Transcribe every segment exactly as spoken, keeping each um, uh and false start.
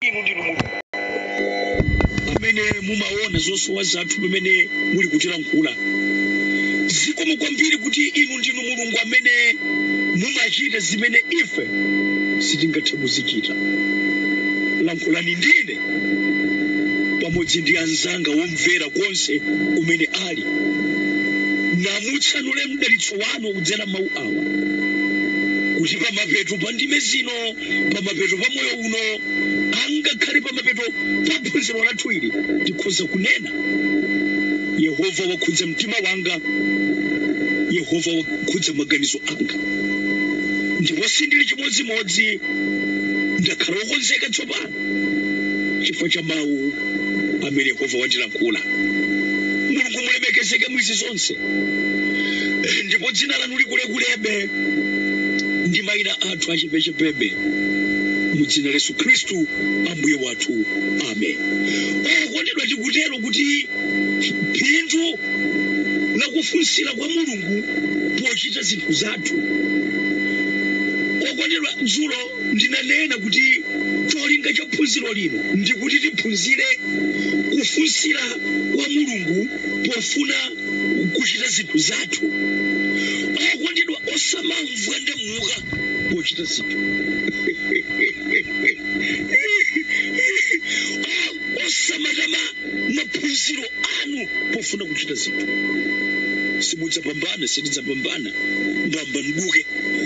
inu ndinu mulungu amene mumaona zosowa zathu pamene muli kutilankhula. Zikomo kwambiri kuti inu ndinu mulungu amene mumachita zimene ife sitingathe kuzichita. Lankhulani ndine pamodzi ndi anzanga womvera konse umene ali, namutsanule mdalitso wanu kudzera mawu awa, kuti pamapeto pa ndime zino, pamapeto pa moyo uno, angakhale pamapeto pa phunziro lathu ili, tikhoza kunena Yehova wakhudza mtima wanga, Yehova wakhudza maganizo anga, ndipo sindili chimodzimodzi, ndakhala wokonzeka tsopano chifukwa cha mawu amene Yehova wandilankhula. Mulungu mulemekezeke mwizi zonse, ndipo dzina lanu likulekulebe ndi mayina athu achipechepebe, mu dzina la Yesu Khristu ambuye wathu, amen. Okondedwa, tikutero kuti phindu la kufunsira kwa Mulungu pochita zinthu zathu. Okondedwa, dzulo ndinanena kuti cholinga cha phunziro lino ndikuti tiphunzire kufunsira kwa Mulungu pofuna kuchita zinthu zathu. Okondedwa, osamamva ndemuka pochita zinthu. Osamatama maphunziro anu pofuna kuchita zinthu. Simudzapambana, sitidzapambana, mbamba nduke.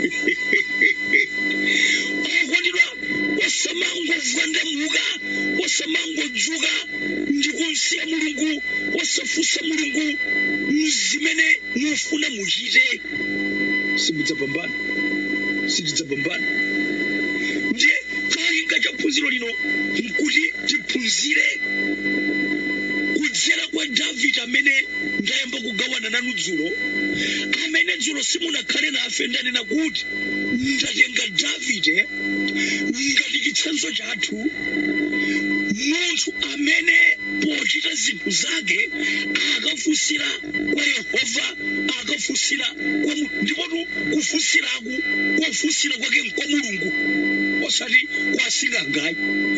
Okondedwa, osamangomva ndemuka, osamangodzuka ndikunsiya Mulungu, osafunsa Mulungu zimene mufuna muchite. Simudzapambana, sitidzapambana. Ndiye cholinga cha phunziro lino nkuti tiphunzire kudzera kwa Davide amene ndayamba kugawana nanu dzulo, amene dzulo simunakhale nafe ndanena kuti ndatenga Davide ngati chitsanzo chathu, munthu amene pochita zinthu zake akafunsira kwa Yehova, akafunsira kwa Mulungu, ndipo kufunsiraku kofunsira kwake kwa Mulungu osati kwa asingangayi.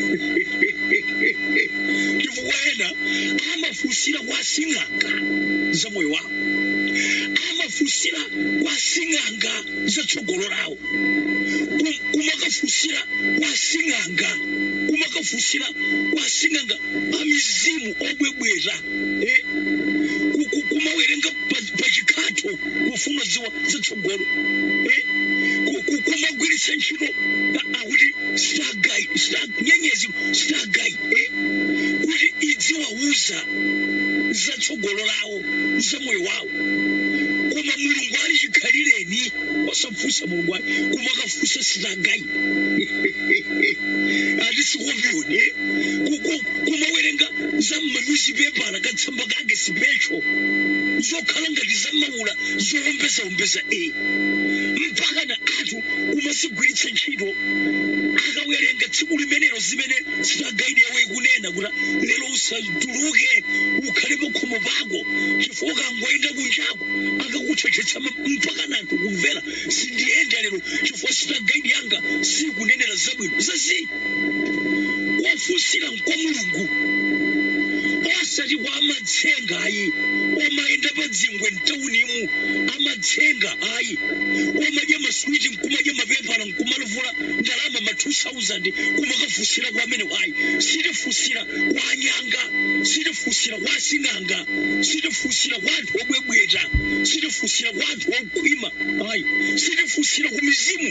Chifukwa ena amafunsira kwa asinganga za moyo wawo, amafunsira kwa asinganga za tsogolo lawo, kumakafunsira kwa asinganga, kumakafunsira kwa asinganga amizimu obwebwera, eh, kumawerenga pachikhato kufuna ziwa za tsogolo, eh, kumagwiritsa ntchito akuti starguide, nyenyezi starguide, eh, kuti idziwauza za tsogolo lawo, za moyo wawo. Koma Mulungu ali chikhalireni, osafunsa Mulungu ali, kumakafunsa starguide. Ati sikopyoni, kumawerenga za manyuzipepala katsamba kake special, zokhala ngati za maula zowombeza-wombeza, eh. Mpaka na anthu kumasigwiritsa ntchito akawerenga tsiku limenelo zimene starguide yawo ikunena kuti lero usatuluke ukhale pa khomo pako, chifukwa ukangoyenda kunjako akakuthethetsa mpaka na anthu kumvera sindiyenda lero chifukwa starguide yanga sikunenera zabwino. Zazi wafunsira kwa Mulungu, osati kwa amatsenga ayi, omayenda pa dzingwe mtaunimu, amatsenga ayi, omadya maswiti nkumadya mapepala nkumaluvula ndalama ma two thousand kumakafunsira kwa amene ayi. Sitifunsira kwa anyanga, sitifunsira kwa asinganga, sitifunsira kwa anthu obwebweta, sitifunsira kwa anthu okhwima ayi, sitifunsira ku mizimu.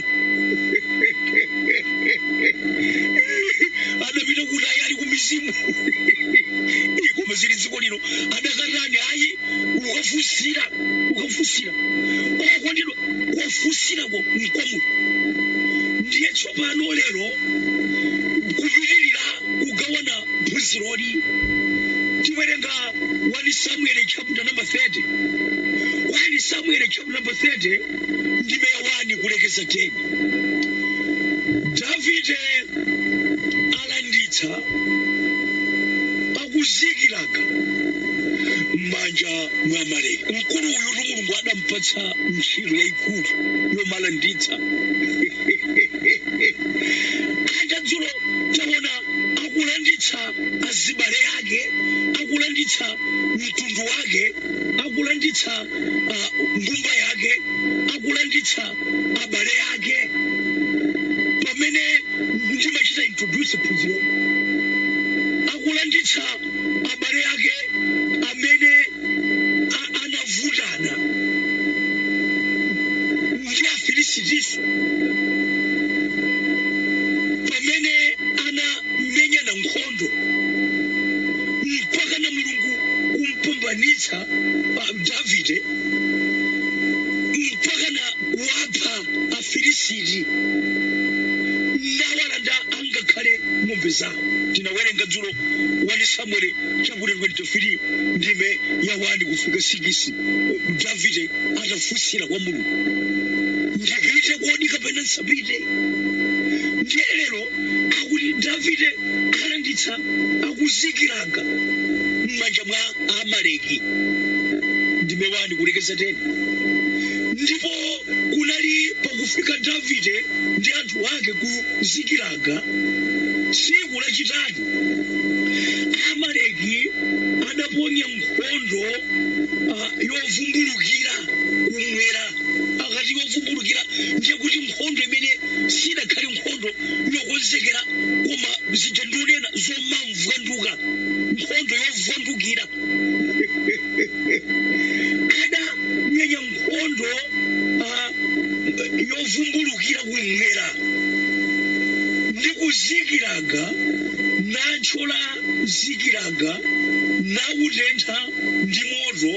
Adapita kuti ayi ali ku mizimu. Koma zili dziko lino adakatani ayi, ukafunsira, ukafunsira. Okondedwa, kufunsirako nkwamu. Ndiye tsopano lero kupitirira kugawana phunziroli, tiwerenga one Samuel chapter number thirty. one Samuel chapter number thirty ndime ya one kulekeza ten. Davide alanditsa akuzikiraka m'manja mwa Amaleki. Mkulu uyu Mulungu adampatsa ntchito yayikulu yomalanditsa. Ata dzulo taona azibale yake akulanditsa mtundu wake akulanditsa uh, mbumba yake akulanditsa abale yake pamene ndimachita introduce phunziro akulanditsa abale yake amene anavutana ndi afilisitiso pamene anamenyana nkhondo mpaka na mulungu kumpambanitsa uh, Davide mpaka na kuwapha afilisiti nawalanda angakhale ng'ombe zawo. Tinawerenga dzulo wani Samuel chapter twenty-three ndime ya wani kufika six Davide atafunsira kwa mulungu ndipite kodi kapena nsapite. Ndiye lero akuti Davide alanditsa akuzikilanga m'manja mwa Amaleki ndime wani kulekeza tena. Ndipo kunali pakufika Davide ndi anthu ake kuzikilanga tsiku lachitatu Amaleki adaponya nkhondo uh, yovumbulukira kumwera. Akati yovumbulukira ndiye kuti nkhondo imene sidakhale nkhondo yokonzekera koma zitendonena zomamvanduka nkhondo yovundukira ada menya nkhondo uh, yovumbulukira kumwera ndi kuzikiraga nachola zikiraga nautentha ndi moto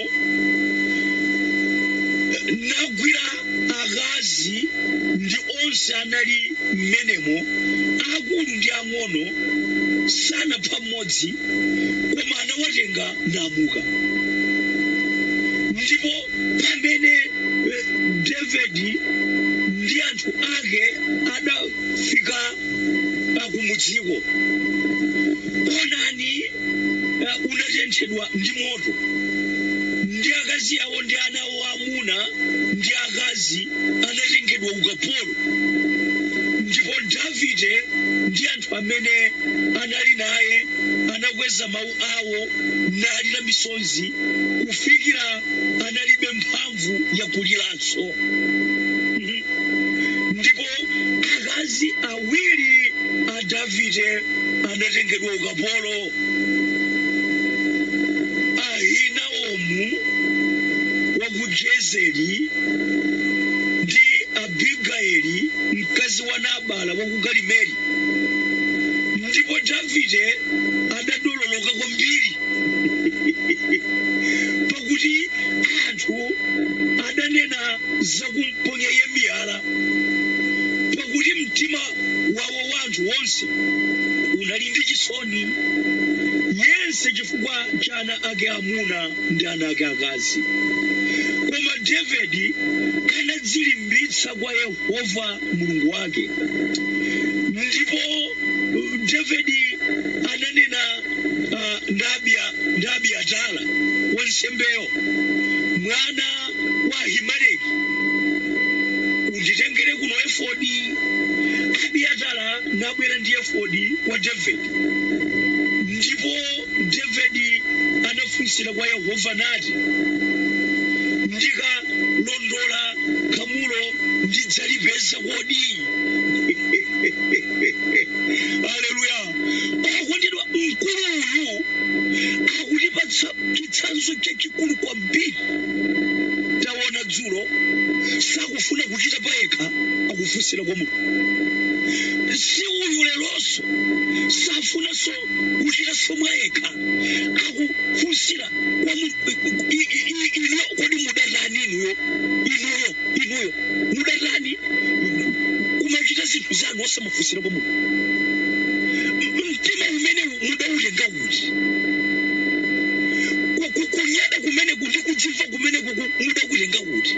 nagwira akazi ndi onse anali mmenemo akulu ndi ang'ono sanapha mmodzi koma anawatenga namuka. Ndipo pamene eh, Davide ndi anthu ake adafika akumudziko onani uh, unatenthedwa ndi moto ndi akazi awo ndi ana awo amuna ndi akazi anatengedwa ukapolo. Ndipo Davide ndi anthu amene anali naye anakweza mawu awo nalira misonzi kufikira analibe mphamvu yakuliranso. Mm-hmm. Ndipo akazi awiri a Davide anatengedwa ukapolo. Ahinoamu wa ku Jezeri ndi Abigaili mkazi wa Nabala wa ku Karimeli. Ndipo Davide adadololoka kwambiri pakuti anthu adanena zakumponya iye miyala pakuti mtima wawo wanthu wonse unali ndi chisoni yense chifukwa cha ana ake amuna ndi ana ake akazi. Koma Davide anadzilimbitsa kwa Yehova mulungu wake. Ndipo Davide ananena uh, ndabia ndabia atala wansembeyo mwana wa Ahimeleki unditengere kuno efodi. Abiatara nabwera ndi efodi kwa Davide. Ndipo Davide anafunsira kwa Yehova nati ndika londola kamulo ndidzalipeza kodi. Haleluya. Akondedwa mkulu uyu akutipatsa chitsanzo chachikulu kwambiri. Taona dzulo sakufuna kuchita payekha akufunsira kwa Mulungu. Si uyu leronso safunanso kuchita somwe yekha akufunsira kwa Mulungu. Ino kodi mudatani inuyo inuyo inuyo mudatani kumachita zinthu zanu osamafunsira kwa Mulungu. Mtima umene mudaulenga kuti kunyada kumene kuti kudziva kumene mudakulenga kuti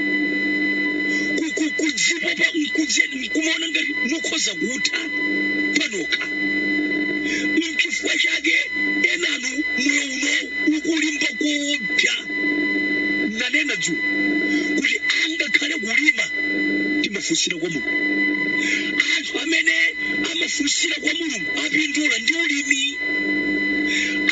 kudziva pa mkudzeni kumaona ngati mukhoza kuta panoka. Mchifukwa chake enanu moyo uno ukulimba kuopya. Nanena dzulo kuti angakhale kulima timafunsira kwa Mulungu. Anthu amene amafunsira kwa Mulungu apindula ndi ulimi.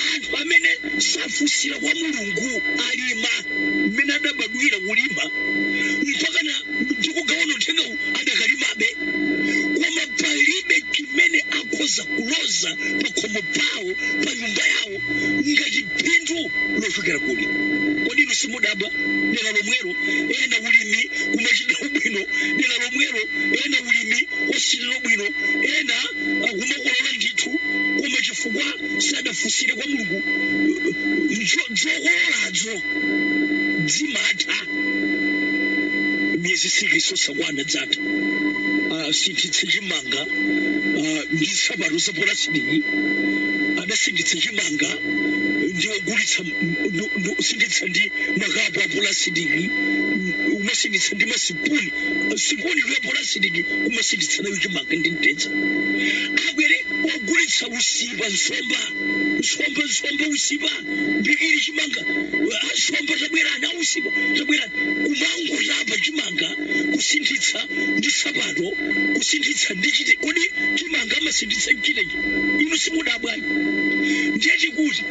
safusira kwa mulungu alima mmene adabadwira kulima mpaka na ndikugawana uthenga adakalimabe koma palibe chimene akhoza kuloza pakhomo pawo pa nyumba yawo ngati phindu lochokera kuli. Kodi inu simudabwa dera lomwero ena ulimi kumachitira ubwino, dera lomwero ena ulimi osachitira bwino, ena kumakolola ndithu koma chifukwa sadafusire kwa mulungu zokololazo zimatha miyezi siki sosakwana dzatha. Asinditse chimanga ndi nsapato za pulasitiki, adasinditsa chimanga ndiogulitsa usinditsa ndi makapu a pulasitiki, umasinditsa ndi masipuni sipuni ya pulasitiki umasinditsa nayo chimanga ndi mtedza. Abwere ogulitsa usiba nsomba nsomba nsomba usiba mbikiri chimanga nsomba tabwera na usiba tabwera kumango zaba chimanga kusinditsa ndi sabato kusinditsa ndi chite. Kodi chimanga amasinditsa chitechi inu simudabwa ndiye chikuti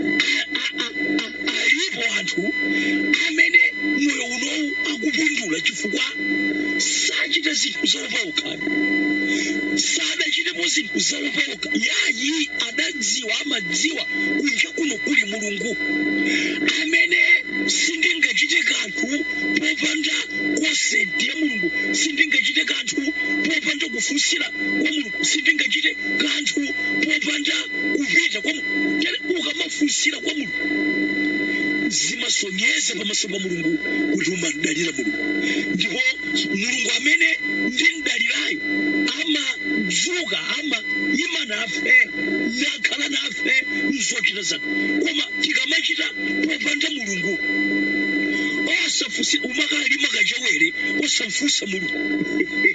alipo anthu amene moyo unowu akupindula chifukwa sachita zinthu zaopauka, sadachitepo zinthu zaopauka. Yayi adadziwa amadziwa kunja kuno kuli mulungu amene sindingachite kanthu popanda konsenti ya mulungu, sindingachite kanthu popanda kufunsira kwa mulungu, sindingachite kanthu popanda kupita kwa mulungu. Ukamafunsira kwa mulungu zimasonyeza pamaso pa mulungu kuti umadalira mulungu, ndipo mulungu amene ndi mdalirayo amadzuka ama ima nafe nakhala nafe mzochita zake. Koma tikamachita popanda mulungu osafunsira umakalima kachewere osamfunsa mulungu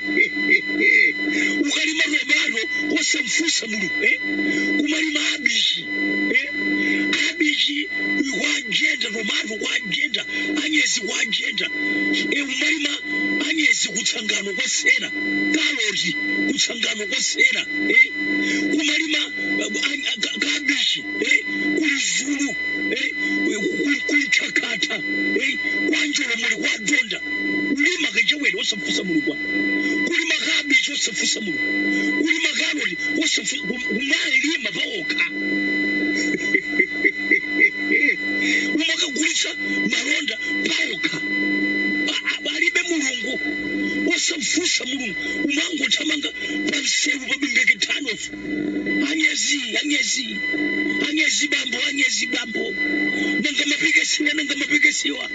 ukalima romano osamfunsa mulungu eh? Kumalima abichi eh? Abichi kwa agenda romano kwa agenda anyezi kwa agenda eh, umalima anyezi kutsangano kwa sera karoti kutsangano kwa sera eh? Kumalima kabichi eh? Kulizulu eh? Kulichakata eh? Kwanjolo muli kwa donda ulima kachewere osamfunsa mulungu, kulima kabichi osamfunsa mulungu, kulima karoti osamfunsa umalima paoka umakagulitsa malonda paoka alibe mulungu osamfunsa mulungu, umangothamanga pansewu pabimbeketanofu anyezi anyezi anyezi bambo anyezi bambo nanga mapikesiwa nanga mapikesiwa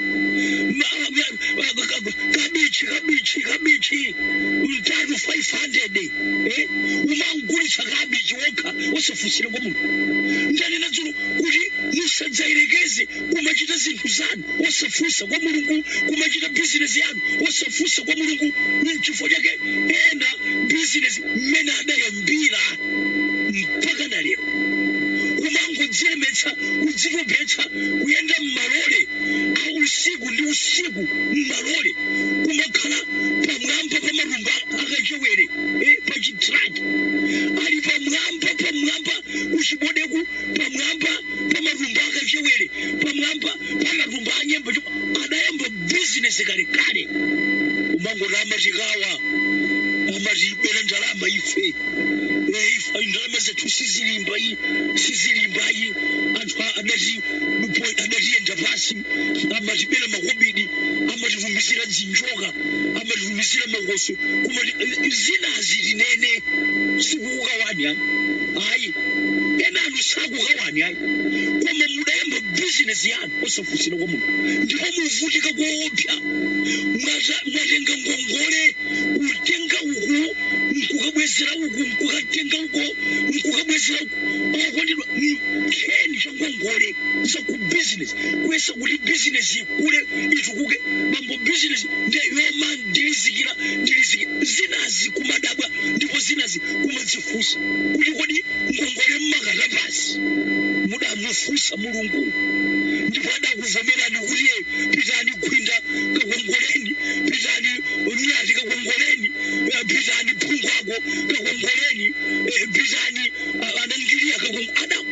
kabichi kabichi kabichi mtatu five hundred eh? Umangulitsa kabichi woka osafunsira kwa mulungu. Ndani nadzulo kuti musadzairekeze kumachita zinthu zanu osafunsa kwa mulungu, kumachita business yanu osafunsa kwa mulungu. N'chifukwa chake ena business mmene adayambira mpaka na lero umangodzilemetsa kudzitopetsa kuyenda mmalole au usiku ndi usiku mmalole kumakhala pamwamba pa marumba akachewere eh, pa chitraki ali pamwamba pamwamba kuchibodeku pamwamba pa marumba akachewere pamwamba pa marumba anyemba adayamba business kale kale. Umangorama chikawa amatibera ndalama ife ife ndalama zethu sizilimbayi sizilimbayi anthu adati adatiyenda pasi amatibera makobidi amativumizira dzinjoka amativumizira makoso kumati zinazi tinene sikukawani ayi ayi ena anu sakukawani ayi koma mudayamba business yanu osafunsira kwa mulungu ndipo muvutika kuopsa mwatenga ngongole kutenga uku nkukabwezera uku nkukatenga uko nkukabwezera uku okondedwa kheni cha ngongole za ku business kwesa kuti business ikule itukuke bambo business ndeyoma ndilizikira ndilizikira zinazi kumadabwa ndipo zinazi kumadzifusa kuti kodi ngongole mmakata pasi mudamufusa mulungu ndipo adakuvomerani kuti pitani kwinda kakongoleni pitani onyati kakongoleni pitani phungwako kakongoleni pitani anangiriya kakongoleni adakuvomerani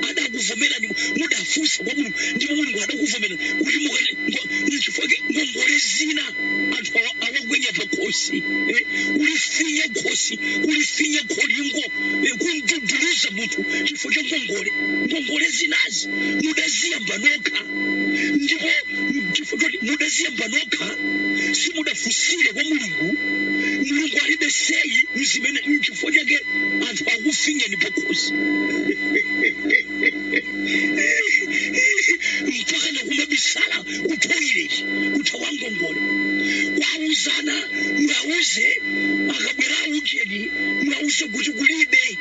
adakuvomerani mudafunsa kwa Mulungu ndipo Mulungu adakuvomerani kuti mukati nchifukwa ngongole zina anthu awagwenya pa khosi ulifinya khosi ulifinya kholingo kunduduluza munthu chifukwa cha ngongole ngongole zinazi mudaziyamba nokha ndipo chifukwa mudaziyamba nokha simudafusire kwa Mulungu Mulungu alibe seyi mzimene mchifukwa chake anthu akufinyeni pa khosi mpaka nakumabisala kutoilechi kuthawa ngongole kwauzana mwauze akabwera ujeni mwauze kuti kulibe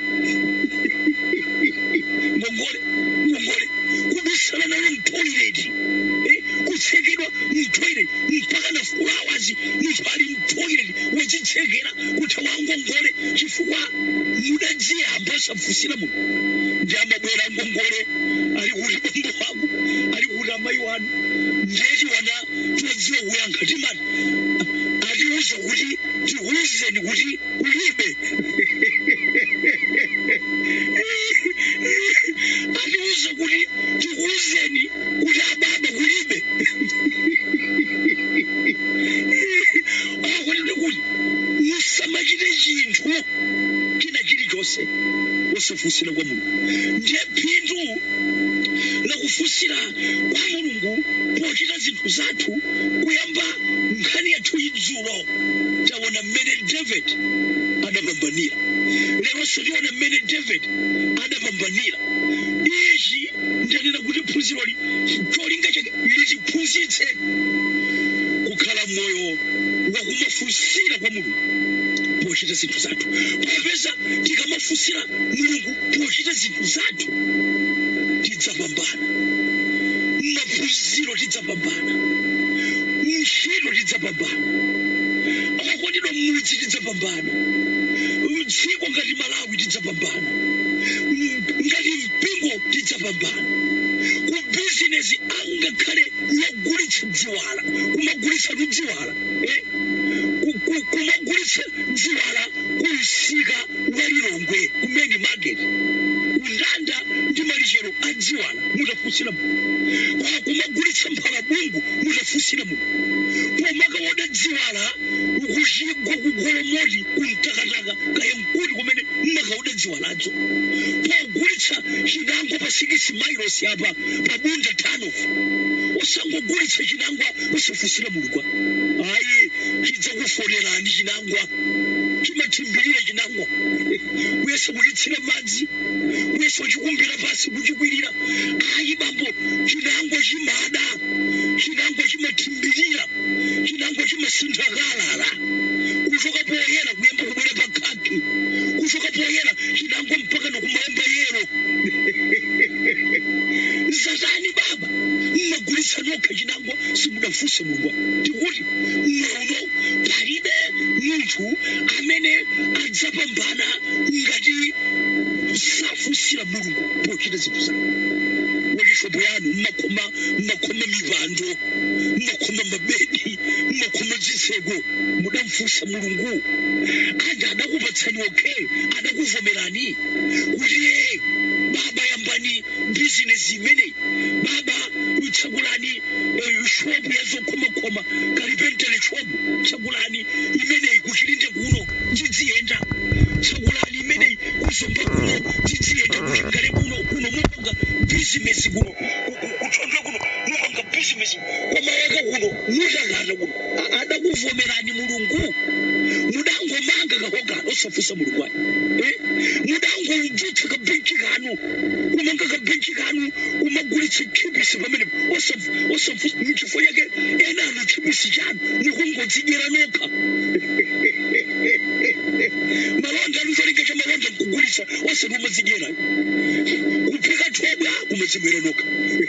ngongole ngongole kubisala nalo mtoilechi kutsekedwa mtoilechi mpaka na fulawazi munthu ali mtoilechi wachitsekera kuthawa ngongole chifukwa mudadziyamba safusira muno ndi amabwera ngongole ali kuti bombo wako ali kuti amayi wanu ndeti wana tuwadziwa kuyankha timati atiuza kuti tiuzeni kuti kulibe atiuza kuti tiuzeni kuti ababa kulibe akwatete kuti musamachite chinthu china chilichonse osafusira kwa Mulungu ndiye phindu lakufusira kwa Mulungu pochita zinthu zathu kuyamba nkhani yathu idzulo taona mmene David adapambanira leronso tiona mmene David adapambanira ichi ndanena kuti phunziroli cholinga chake litiphunzitse kukhala moyo wakumafusira kwa Mulungu pochita zinthu zathu popeza tikamafusira Mulungu pochita zinthu zathu tidzapambana maphunziro tidzapambana ntchito tidzapambana akakondedwa mudzi tidzapambana mdziko ngati Malawi tidzapambana ngati mpingo tidzapambana ku bizinesi angakhale yogulitsa dziwala kumagulitsa ludziwala eh kumagulitsa dziwala kumsika walilongwe kumene market undanda ndi malichero a dziwala mutafusira kwa kumagulitsa mphalabungu mutafusira mu pomaka woda dziwala ukuchigwa kugolomoti kumtakataka kaya mkuti kumene mmakawoda dziwaladzo pogulitsa chinangwa pa six miles apa pabunda tano osangogulitsa chinangwa usafusira mulugwa ayi chidzakufonerani chinangwa chimathimbirira chinangwa kuyesa kulitsira madzi kuyesa chikumbira pasi kuchikwirira ayi bambo chinangwa chimada chinangwa chimathimbirira chinangwa chimasinthakala kuchoka poyera kuyamba kubwera pakaki kuchoka poyera chinangwa mpaka nokumayamba yero zatani baba mmagulitsa nokha chinangwa simudafuse mulugwa tikuti mnono palibe munthu amene adzapambana ngati safusira mulungu pochita zinthu zake walishopo yanu mmakoma mmakoma mipando mmakoma mabedi mmakoma zitseko mudamfusa mulungu andi adakupatsani okay adakuvomerani kuti baba yambani business imene baba utsagulani shopu yazokhomakoma kalipentele shopu tsagulani imene kuchilinde kuno dzidziyenda tsagulani imene kuzomba kuno dzidziyenda kuchingale kuno kuno mupanga business kuno kuchondwe kuno mupanga business kwamawaka kuno mutakata kuno adakuvomerani mulungu mudangomanga kahoga osafusa mulungu wake eh mudangojutsa kabenchi kanu kumanga kabenchi kanu kumagulitsa chipisi pamene osafusa mchifo yake ena ano chipisi chanu nikungodzidyera nokha malonda alucholinga cha malonda nkugulitsa osati umadzidyera kuphika thobwa umadzimwera nokha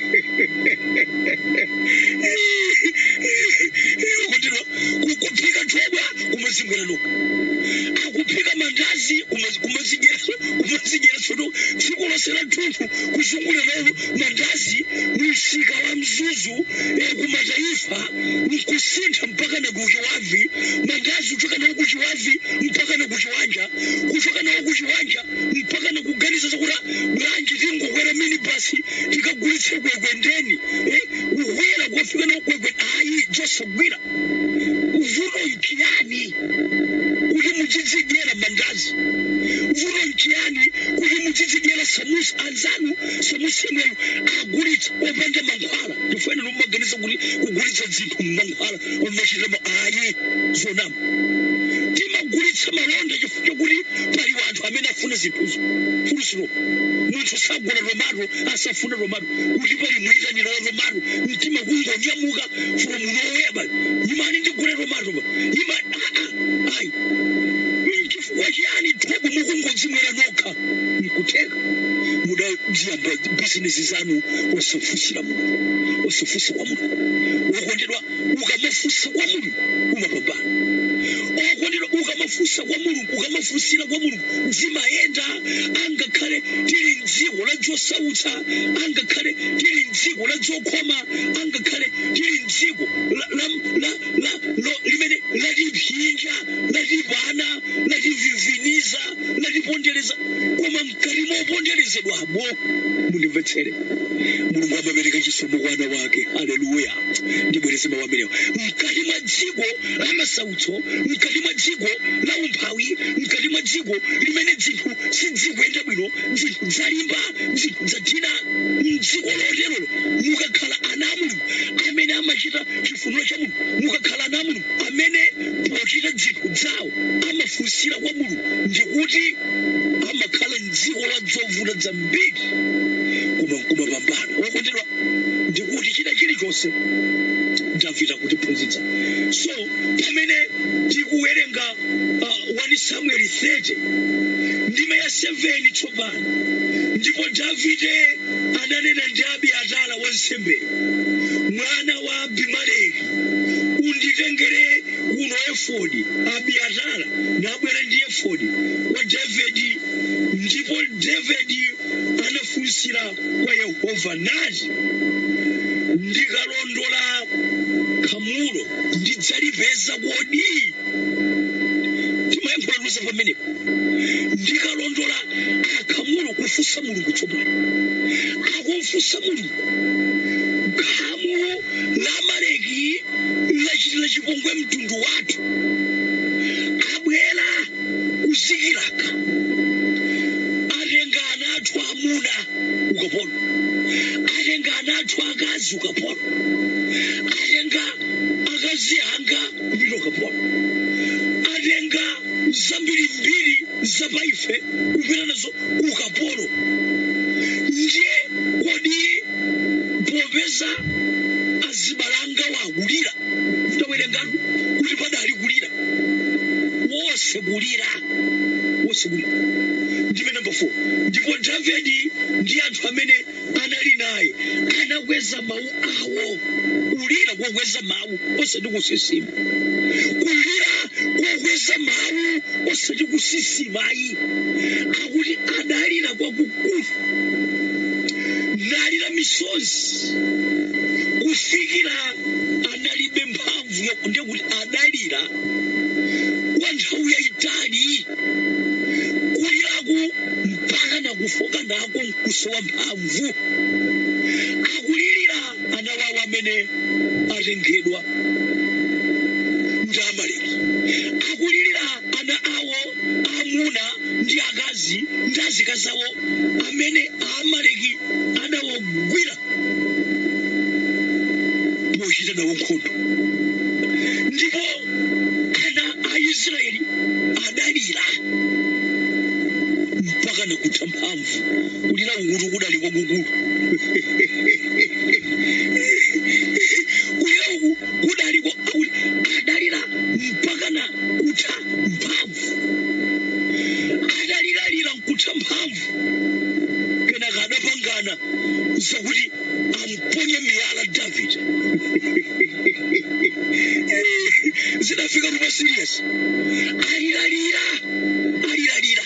kondedwa kuphika thobwa umadzimwera nokha akuphika mandazi umadzidyera umadzidyera sono tsiku lonse la thunthu kuzungulira nawo mandazi msika wa mzuzu kumataifa nkusintha mpaka na kuchiwavi mandazi kuchoka nawo kuchiwavi mpaka na kuchiwanja kuchoka nawo kuchiwanja mpaka na kuganiza zakuti bwanji tingokwera tikagula minibus tikagulitse kwegwendeni eh uhwera kwafika nokwegwe ayi josogwira uvuno nkiani kuli muchidzigera mandazi uvuno nkiani kuli muchidzigera samusa anzanu samusa mweyo agulitsa opanda mankhwala tifene nomaganiza kuti kugulitsa zinthu mankhwala omachitama ayi zonama timagulitsa malonda chifukwa kuti pali wanthu amene afuna zinthuzo fulusiro munthu sagula romaro asafuna romaro kuti pali muyitanira romaro mtima kungonyamuka from nowhere imani ndigule romaro ima ayi chifukwa chiyani thobo mukungodzimwera nokha mkuteka muda ziyamba business zanu osafusira munthu osafusa kwa munthu ukondedwa ukamafusa kwa munthu umapambana okondedwa ukamafusa kwa mulungu ukamafusira kwa mulungu zimayenda angakhale tili mdziko la zosautsa angakhale tili mdziko la zokhoma angakhale tili mdziko limene latiphinja latipana lativiviniza latipondereza koma mkati moponderezedwamo mundimvetsere mulungu amapereka chisomo kwa ana wake haleluya ndibwereze mawu amenewa mkati mwa dziko la masautso mkati mwa dziko la umphawi mkati mwa dziko limene zinthu sizikuyenda bwino zinthu zalimba zinthu zathina mdziko loterolo mukakhala ana a mulungu amene amachita chifuniro cha mulungu mukakhala ana a mulungu amene pochita zinthu zawo amafunsira kwa mulungu ndikuti amakhala mdziko la zovuta zambiri koma kumapambana okondedwa ndikuti china chilichonse Davida kutiphunzitsa so pamene tikuwerenga uh, one Samuel thirty ndime ya seven tsopano ndipo Davide ananena ndi Abiatara wansembe mwana wa Abimeleki unditengere kuno efodi Abiatara nabwera ndi efodi wa Davidi ndipo Davidi anafunsira kwa Yehova nati ndikalondola kamulo ndidzalipeza kodi timayankhulaluza pamenepo ndikalondola akamulo kufunsa mulungu tsopano akumfunsa mulungu khamu la Amaleki lachitira chipongwe mtundu wathu abwera kuzikilaka atenga ana athu amuna ukapolo atenga ana athu akazi ukapolo atenga akazi anga kupita ukapolo atenga zambiri mbiri zapaife kupita nazo ukapolo ndiye kodi popeza azibalanga wakulira kutawerengatu kuti padali kulira wose kulira wose kulira ndime number four ndipo Davidi ndi anthu amene anali naye anakweza mawu awo kulira kwakweza mawu osati kusisima kulira kwakweza mawu osati kusisimayi akuti adalira kwakukulu nalira misozi kufikira analibe mphamvu yakunde kuti adalira kwa nthawi yayitali kuliraku mpaka nakufoka nako nkusowa mphamvu akulirira ana wawo amene atengedwa ndi Amaleki akulirira ana awo amuna ndi akazi ndi azikazi awo amene Amaleki adawagwira pochita nawo nkhondo ndipo ana a Israeli adalira mpaka nakutha mphamvu kulira ungulu kudali kwakukulu kulira uku kudali kwa adalira mpaka nakutha mphamvu adaliralira nkutha mphamvu kenaka adapangana zakuti amponye miyala David zinafika rupa serious aliralira aliralira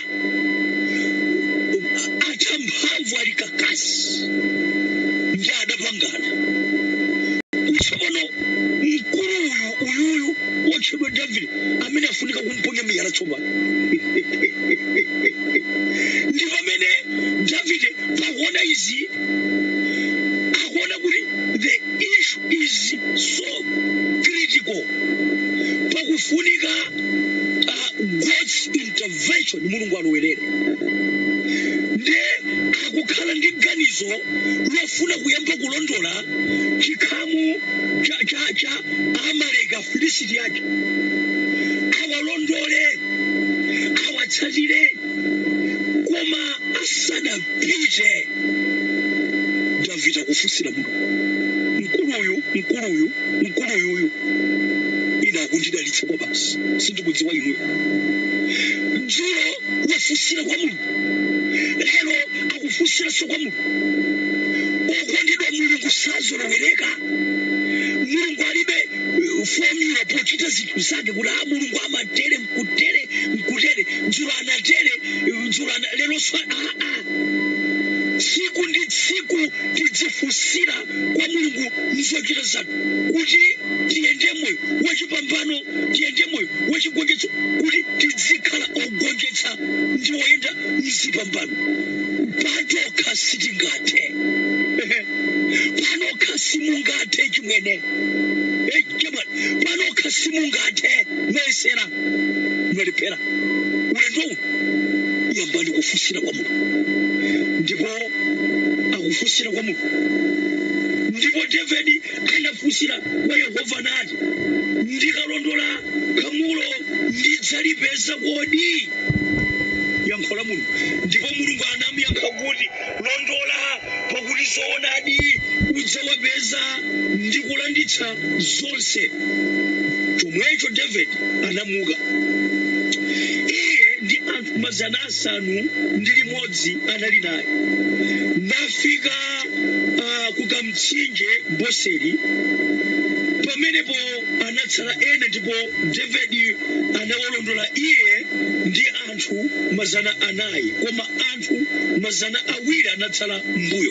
ata mphamvu alikakasi ndi adapangana kusobono mkulu uyu uyuyu wotchedwa David amene afunika kumponya miyala tsopano ndi pamene David pakuona izi izi akuona kuti the issue is so critical pakufunika uh, God's intervention mulungu alowerere nde akukhala ndi ganizo lofuna kuyamba kulondola chikhamu cha cha cha Amaleki Afilisti aja awalondole awatsatire koma asanapite Davide akufusira mulungu mkuluyu mkuluyu mkuluyu uyu ina akundidalitsa kwa basi sindikudziwa inuyo dzulo wafusira kwa mulungu lero akufusira so kwa mulungu okondedwa mulungu sazolowereka mulungu alibe formula pochita zinthu zake kuti a mulungu amatere mkutere mkutere dzulo anatere dzulo lero so a a tsiku ndi tsiku tidzifusira kwa mulungu mzochita zathu kuti tiyende moyo wachipambano tiyende moyo wachigonjetso kuti tidzikhala ogonjetsa ndi oyenda mzipambano patokha sitingathe panokha simungathe chimwene chimwene panokha simungathe mwesera mwalipera ulendo yambani kufusira kwa mulungu ndipo akufusira kwa mulungu ndipo David anafusira kwa Yehova nati ndikalondola kamulo ndidzalipeza kodi yankhola mulungu ndipo mulungu anamuyankha kuti londola pakuti zoonadi udzawapeza ndikulanditsa zonse chomwecho David anamuka iye ndi anthu mazana asanu ndi limodzi anali naye nafika uh, kukamtsinje Boseri pamenepo anatsala ena ndipo David anawalondola iye ndi anthu mazana anayi koma anthu mazana awiri anatsala mbuyo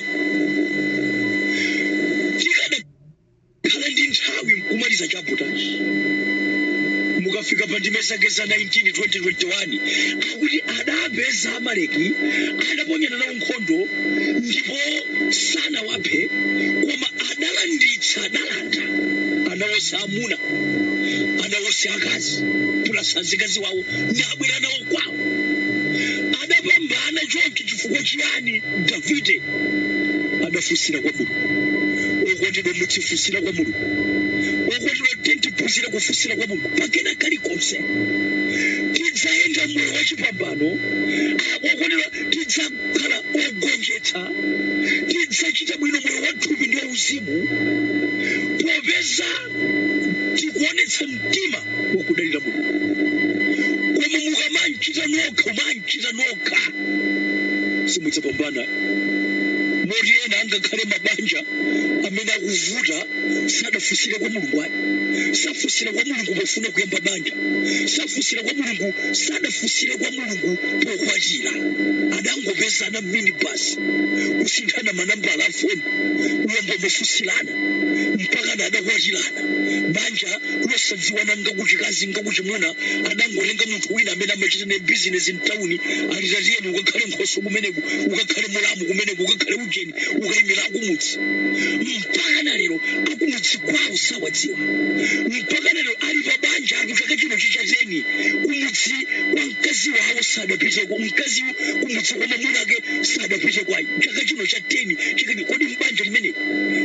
tikadakhala ndi nthawi kumaliza chaputachi mukafika pa ndime zake za nineteen twenty twenty-one akuti adapeza Amaleki adaponyana nawo nkhondo ndipo sanawaphe koma adalanditsa adalanda anawonse amuna anawonse akazi plus azikazi wawo nabwera nawo kwawo adapambana choncho chifukwa chiyani Davide adafusira kwa mulungu okondedwa muchifusira kwa mulungu okondedwa tentiphunzira kufusira kwa mulungu pakena kalikonse tidzaenda moyo wachipambano okondedwa tidzakhala ogonjetsa tidzachita bwino moyo wathupi ndi wauzimu popeza tikuonetsa mtima wakudalira mulungu koma mukamanchita nokha umanchita nokha simudzapambana moti ena angakhale mabanja amene akuvuta sadafusire kwa mulungu ayi safusira kwa mulungu pofuna kuyamba banja safusira kwa mulungu sadafusire kwa mulungu pokwatira adangopezana minibus kusinthana manambala afoni uyamba mofusilana mpaka adakwatirana banja losadziwana ngakuchikazi ngakuchimuna adangolenga munthu wina amene amachita ne business in town alitaziyeni ukakhale nkhoso kumeneku ukakhale mulamu kumeneku ukakhale ujeni ukayimira akumutsi mpaka na lero akumutsi kwawo sawadziwa mpaka na lero ali pa banja akufika chino chichateni kumutsi kwa mkazi wawo sadapiteko mkazi kumutsi kwa mamuna ake sadapite kwayi chaka chino cha ten chikani kodi mbanja limene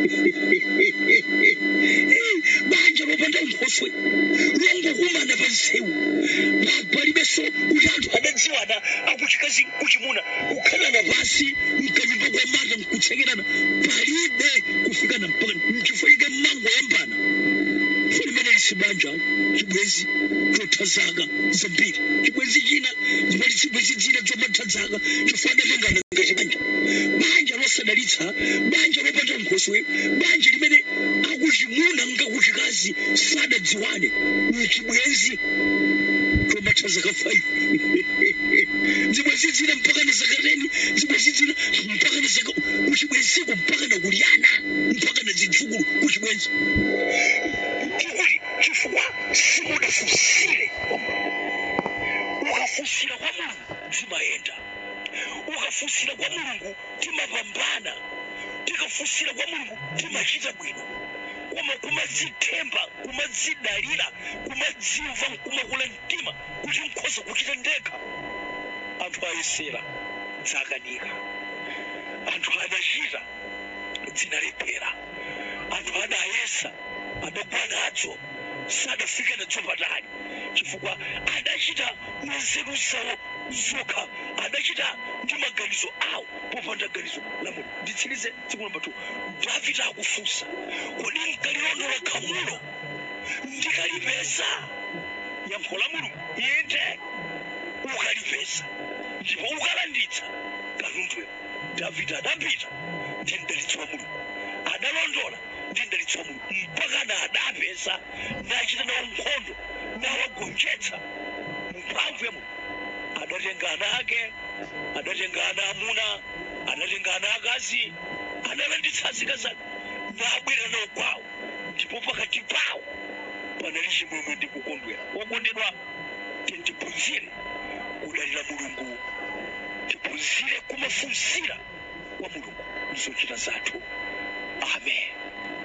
banja lopanda nkhoswe longo kumana pa nsewu palibenso kuti anthu adadziwana akuchikazi kuchimuna kukhalana pasi mkanyumba kwa mata nkutsekerana palibe kufikana mpaka mchifukike mmango yambana foni mene lisibanja chibwezi chotazaka zambiri chibwezi china mbali chibwezi dzina chomatazaka chifana lengana ngachibanja banja losadalitsa banja lopanda nkhoswe banja limene akuchimuna ngakuchikazi sadadziwane chibwezi chomatazaka five zibwezi dzina mpaka na zaka ten zibwezi dzina mpaka na zaka kuchibweziko mpaka na kuliana mpaka na zidzukulu kuchibwezi chikuli chifukwa simudafusire ukafusira kwa mulungu zimayenda ukafusira kwa mulungu timapambana tikafusira kwa mulungu timachita bwino, koma kumadzithemba kumadzidalira kumadzimva kumakula mtima kuti nkhoza kuchita ndekha, anthu ayesera dzakanika, anthu adachita dzinalephera, anthu adayesa adagwa nadzo sadafike nadzo patali, chifukwa adachita mwanzeru zawo zokha, adachita ndi maganizo awo popanda ganizo la Mulungu. Nditsirize tsiku namba two, Davide akufunsa, kodi nkalilondola khamulo ndikalipeza? Yankho la Mulungu, inde ukalipeza ndipo ukalanditsa katunduyo. Davide adapita ndi mdalitso wa Mulungu, adalondola ndi mdalitso wa Mulungu, mpaka na adapeza nachita nawo nkhondo nawagonjetsa mu mphamvu ya Mulungu. Adatenga ana ake, adatenga ana amuna, adatenga ana akazi, analanditsa azikazi nabwera nawo kwawo, ndipo pakati pawo panali chimwemwe ndi kukondwera. Wokondedwa, tiphunzire kudalira Mulungu, tiphunzire kumafunsira kwa Mulungu mzochita zathu. Amen.